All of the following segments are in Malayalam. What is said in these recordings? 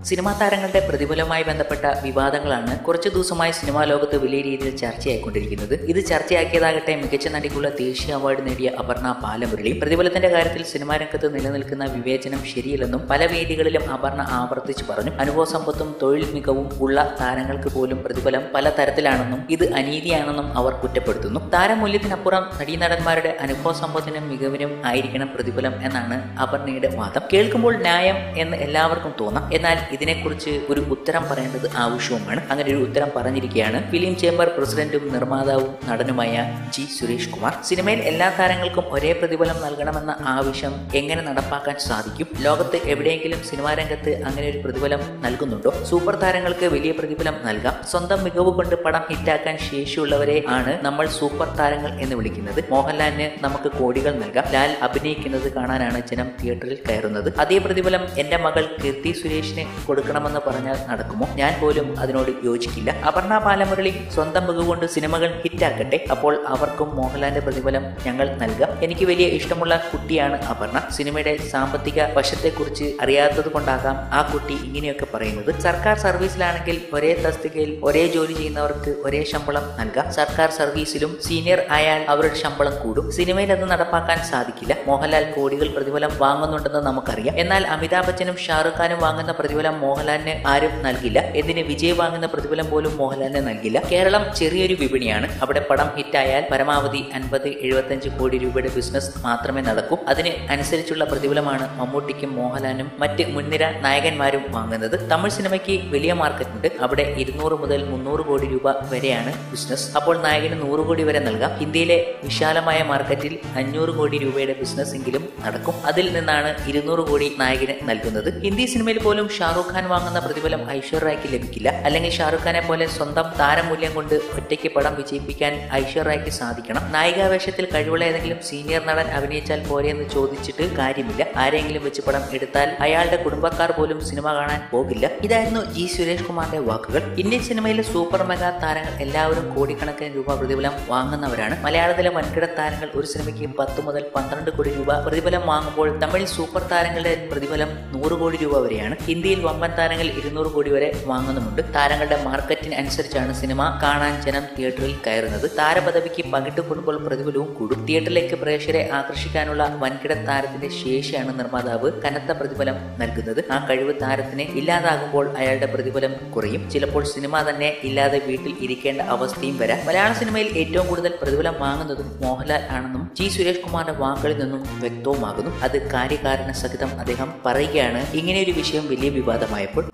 സിനിമാ താരങ്ങളുടെ പ്രതിഫലവുമായി ബന്ധപ്പെട്ട വിവാദങ്ങളാണ് കുറച്ചു ദിവസമായി സിനിമാ ലോകത്ത് വലിയ രീതിയിൽ ചർച്ചയായിക്കൊണ്ടിരിക്കുന്നത്. ഇത് ചർച്ചയാക്കിയതാകട്ടെ മികച്ച നടിക്കുള്ള ദേശീയ അവാർഡ് നേടിയ അപർണ ബാലമുരളി. പ്രതിഫലത്തിന്റെ കാര്യത്തിൽ സിനിമാ രംഗത്ത് നിലനിൽക്കുന്ന വിവേചനം ശരിയല്ലെന്നും പല വേദികളിലും അപർണ ആവർത്തിച്ചു പറഞ്ഞു. അനുഭവ സമ്പത്തും തൊഴിൽ മികവും ഉള്ള താരങ്ങൾക്ക് പോലും പ്രതിഫലം പല തരത്തിലാണെന്നും ഇത് അനീതിയാണെന്നും അവർ കുറ്റപ്പെടുത്തുന്നു. താരമൂല്യത്തിനപ്പുറം നടീനടന്മാരുടെ അനുഭവ സമ്പത്തിനും മികവിനും ആയിരിക്കണം പ്രതിഫലം എന്നാണ് അപർണയുടെ വാദം. കേൾക്കുമ്പോൾ ന്യായം എന്ന് എല്ലാവർക്കും തോന്നാം. എന്നാൽ ഇതിനെക്കുറിച്ച് ഒരു ഉത്തരം പറയേണ്ടത് ആവശ്യവുമാണ്. അങ്ങനെ ഒരു ഉത്തരം പറഞ്ഞിരിക്കുകയാണ് ഫിലിം ചേംബർ പ്രസിഡന്റും നിർമ്മാതാവും നടനുമായ ജി സുരേഷ് കുമാർ. സിനിമയിൽ എല്ലാ താരങ്ങൾക്കും ഒരേ പ്രതിഫലം നൽകണമെന്ന ആവശ്യം എങ്ങനെ നടപ്പാക്കാൻ സാധിക്കും? ലോകത്ത് എവിടെയെങ്കിലും സിനിമാ രംഗത്ത് അങ്ങനെ ഒരു പ്രതിഫലം നൽകുന്നുണ്ടോ? സൂപ്പർ താരങ്ങൾക്ക് വലിയ പ്രതിഫലം നൽകാം. സ്വന്തം മികവ് കൊണ്ട് പടം ഹിറ്റാക്കാൻ ശേഷിയുള്ളവരെ ആണ് നമ്മൾ സൂപ്പർ താരങ്ങൾ എന്ന് വിളിക്കുന്നത്. മോഹൻലാലിന് നമുക്ക് കോടികൾ നൽകാം. ലാൽ അഭിനയിക്കുന്നത് കാണാനാണ് ജനം തിയേറ്ററിൽ കയറുന്നത്. അതേ പ്രതിഫലം എന്റെ മകൾ കീർത്തി സുരേഷിന് കൊടുക്കണമെന്ന് പറഞ്ഞാൽ നടക്കുമോ? ഞാൻ പോലും അതിനോട് യോജിക്കില്ല. അപർണ ബാലമുരളി സ്വന്തം മികവ് കൊണ്ട് സിനിമകൾ ഹിറ്റാക്കട്ടെ. അപ്പോൾ അവർക്കും മോഹൻലാലിന്റെ പ്രതിഫലം ഞങ്ങൾ നൽകാം. എനിക്ക് വലിയ ഇഷ്ടമുള്ള കുട്ടിയാണ് അപർണ. സിനിമയുടെ സാമ്പത്തിക വശത്തെക്കുറിച്ച് അറിയാത്തത് കൊണ്ടാകാം ആ കുട്ടി ഇങ്ങനെയൊക്കെ പറയുന്നത്. സർക്കാർ സർവീസിലാണെങ്കിൽ ഒരേ തസ്തികയിൽ ഒരേ ജോലി ചെയ്യുന്നവർക്ക് ഒരേ ശമ്പളം നൽകാം. സർക്കാർ സർവീസിലും സീനിയർ ആയാൽ അവരുടെ ശമ്പളം കൂടും. സിനിമയിൽ അത് നടപ്പാക്കാൻ സാധിക്കില്ല. മോഹൻലാൽ കോടികൾ പ്രതിഫലം വാങ്ങുന്നുണ്ടെന്ന് നമുക്കറിയാം. എന്നാൽ അമിതാഭ് ബച്ചനും ഷാറുഖ് ഖാനും വാങ്ങുന്ന പ്രതിഫലം മോഹൻലാലിന് ആരും നൽകില്ല. എന്തിന് വിജയ് വാങ്ങുന്ന പ്രതിഫലം പോലും മോഹൻലാലിന് നൽകില്ല. കേരളം ചെറിയൊരു വിപണിയാണ്. അവിടെ പടം ഹിറ്റായാൽ പരമാവധി 50-75 കോടി രൂപയുടെ ബിസിനസ് മാത്രമേ നടക്കൂ. അതിന് അനുസരിച്ചുള്ള പ്രതിഫലമാണ് മമ്മൂട്ടിക്കും മോഹൻലാലിനും മറ്റ് മുൻനിര നായകന്മാരും വാങ്ങുന്നത്. തമിഴ് സിനിമയ്ക്ക് വലിയ മാർക്കറ്റ് ഉണ്ട്. അവിടെ 200 മുതൽ 300 കോടി രൂപ വരെയാണ് ബിസിനസ്. അപ്പോൾ നായകന് 100 കോടി വരെ നൽകാം. ഹിന്ദിയിലെ വിശാലമായ മാർക്കറ്റിൽ 500 കോടി രൂപയുടെ ബിസിനസ് എങ്കിലും നടക്കും. അതിൽ നിന്നാണ് 200 കോടി നായകന് നൽകുന്നത്. ഹിന്ദി സിനിമയിൽ പോലും ഷാറുഖ് ഖാൻ വാങ്ങുന്ന പ്രതിഫലം ഐശ്വര്യയ്ക്ക് ലഭിക്കില്ല. അല്ലെങ്കിൽ ഷാറുഖ് ഖാനെ പോലെ സ്വന്തം താരമൂല്യം കൊണ്ട് ഒറ്റയ്ക്ക് പടം വിജയിപ്പിക്കാൻ ഐശ്വര്യയ്ക്ക് സാധിക്കണം. നായികാവേഷത്തിൽ കഴിവുള്ള ഏതെങ്കിലും സീനിയർ നടൻ അഭിനയിച്ചാൽ പോരെയെന്ന് ചോദിച്ചിട്ട് കാര്യമില്ല. ആരെങ്കിലും വെച്ച് പടം എടുത്താൽ അയാളുടെ കുടുംബക്കാർ പോലും സിനിമ കാണാൻ പോകില്ല. ഇതായിരുന്നു ജി സുരേഷ് കുമാറിന്റെ വാക്കുകൾ. ഇന്ത്യൻ സിനിമയിലെ സൂപ്പർ മെഗാ താരങ്ങൾ എല്ലാവരും കോടിക്കണക്കിന് രൂപ പ്രതിഫലം വാങ്ങുന്നവരാണ്. മലയാളത്തിലെ വൻകിട താരങ്ങൾ ഒരു സിനിമയ്ക്ക് 10 മുതൽ 12 കോടി രൂപ പ്രതിഫലം വാങ്ങുമ്പോൾ തമിഴ് സൂപ്പർ താരങ്ങളുടെ പ്രതിഫലം 100 കോടി രൂപ വരെയാണ്. ഹിന്ദിയിൽ വമ്പൻ താരങ്ങൾ 200 കോടി വരെ വാങ്ങുന്നുമുണ്ട്. താരങ്ങളുടെ മാർക്കറ്റിന് അനുസരിച്ചാണ് സിനിമ കാണാൻ ജനം തിയേറ്ററിൽ കയറുന്നത്. താരപദവിക്ക് പകിട്ട് കൂടുമ്പോൾ പ്രതിഫലവും കൂടും. തിയേറ്ററിലേക്ക് പ്രേക്ഷകരെ ആകർഷിക്കാനുള്ള വൻകിട താരത്തിന്റെ ശേഷിയാണ് നിർമ്മാതാവ് കനത്ത പ്രതിഫലം നൽകുന്നത്. ആ കഴിവ് താരത്തിന് ഇല്ലാതാകുമ്പോൾ അയാളുടെ പ്രതിഫലം കുറയും. ചിലപ്പോൾ സിനിമ തന്നെ ഇല്ലാതെ വീട്ടിൽ ഇരിക്കേണ്ട അവസ്ഥയും വരാം. മലയാള സിനിമയിൽ ഏറ്റവും കൂടുതൽ പ്രതിഫലം വാങ്ങുന്നതും മോഹൻലാൽ ആണെന്നും ജി സുരേഷ് കുമാറിന്റെ വാക്കുകളിൽ നിന്നും വ്യക്തവുമാകുന്നു. അത് കാര്യകാരണ സഹിതം അദ്ദേഹം പറയുകയാണ്. ഇങ്ങനെയൊരു വിഷയം വലിയ വിവാദമായപ്പോൾ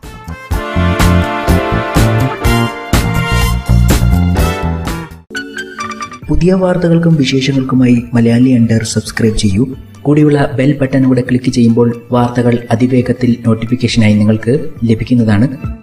പുതിയ വാർത്തകൾക്കും വിശേഷങ്ങൾക്കുമായി മലയാളി അണ്ടർ സബ്സ്ക്രൈബ് ചെയ്യൂ. കൂടിയുള്ള ബെൽ ബട്ടൺ കൂടെ ക്ലിക്ക് ചെയ്യുമ്പോൾ വാർത്തകൾ അതിവേഗത്തിൽ നോട്ടിഫിക്കേഷനായി നിങ്ങൾക്ക് ലഭിക്കുന്നതാണ്.